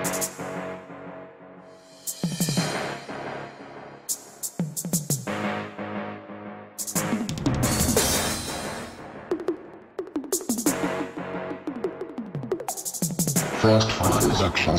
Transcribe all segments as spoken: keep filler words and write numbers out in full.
Fast Production.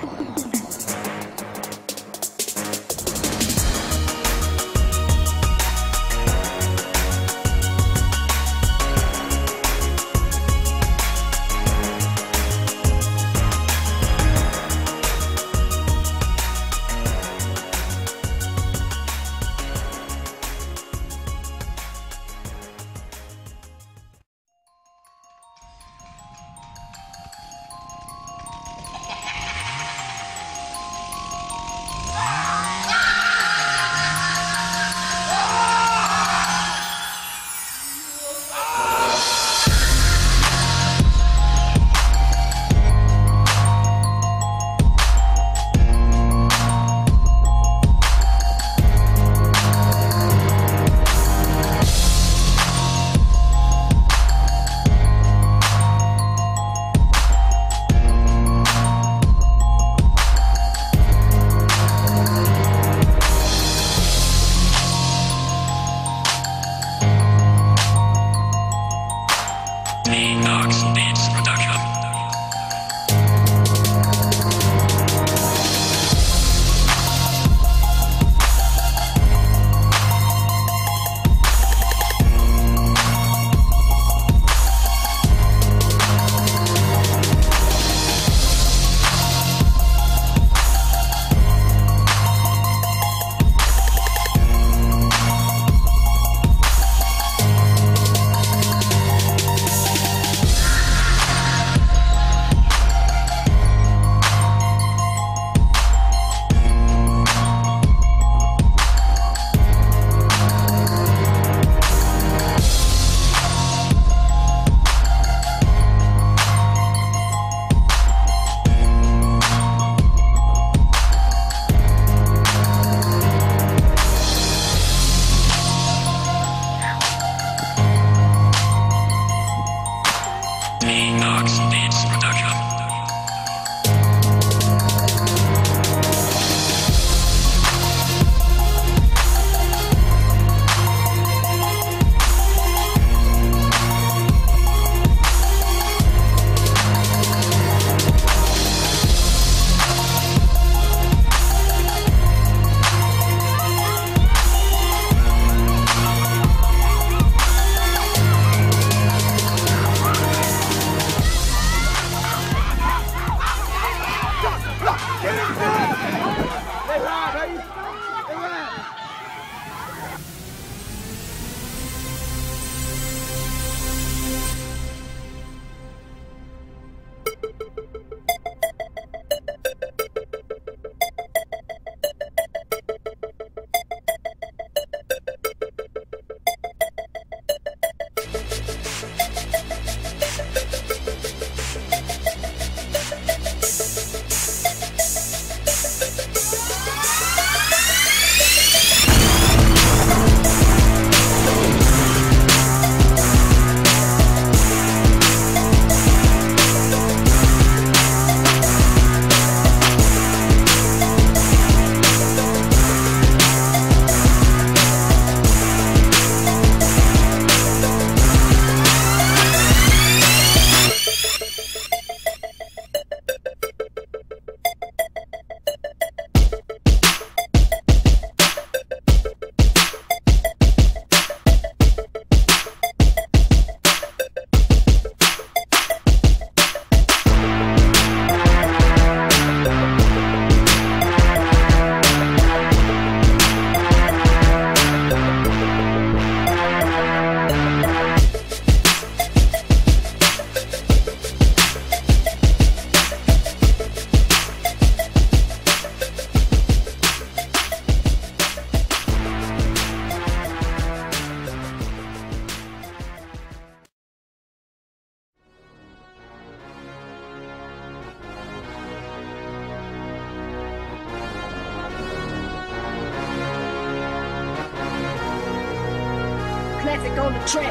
Classic on the track.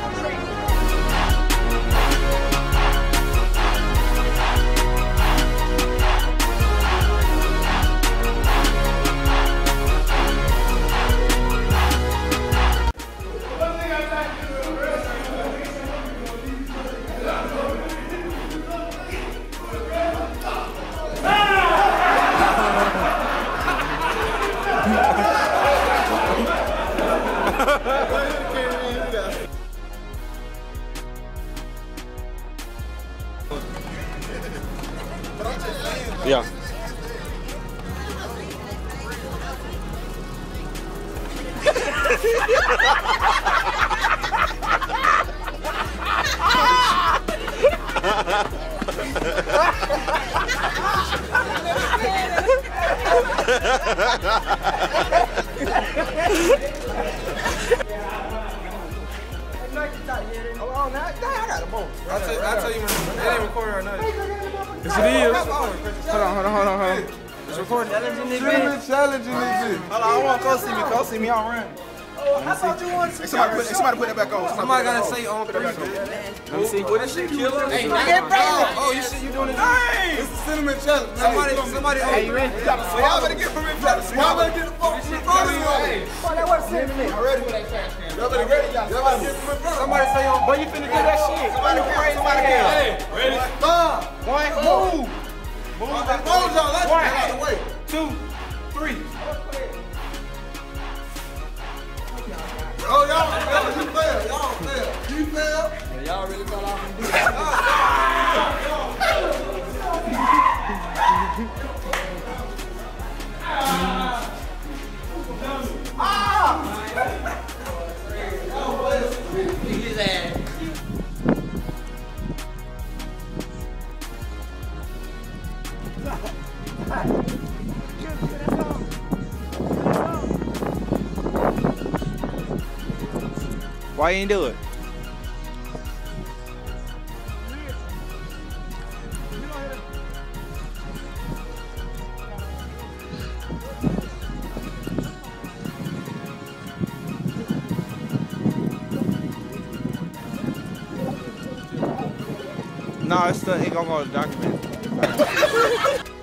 Yeah. Oh, now, I got a bone. I'll tell, I'll tell you when it ain't recording or nothing. Yes, it is. Hold on, hold on, hold on, hold on. It's recording. Cinnamon challenge in this bitch. Hold on, I want to go see me. Go see me. I'll run. Oh, I thought you wanted to see somebody put, somebody put that back on. Somebody gotta say on three. Let me see. What this shit killer? Hey, oh, oh, you shit, you doing it? Hey, it's the cinnamon challenge. Somebody, somebody. Hey, you ready? So y'all better get from me, fellas. Y'all better get the fuck from me. Hey, that was cinnamon. I'm ready. Y'all better ready. Y'all better get from me. Somebody say on. Boy, you finna do that shit. Somebody can. Somebody can. Hey, ready? Five. One. Move. Move. Move, y'all. Let's get out of the way. Two. Three. Oh, y'all, you failed. Y'all failed. You failed. Yeah, y'all really fell off and do that. His ass. Why you ain't do it? No, it's still ain't gonna go to document.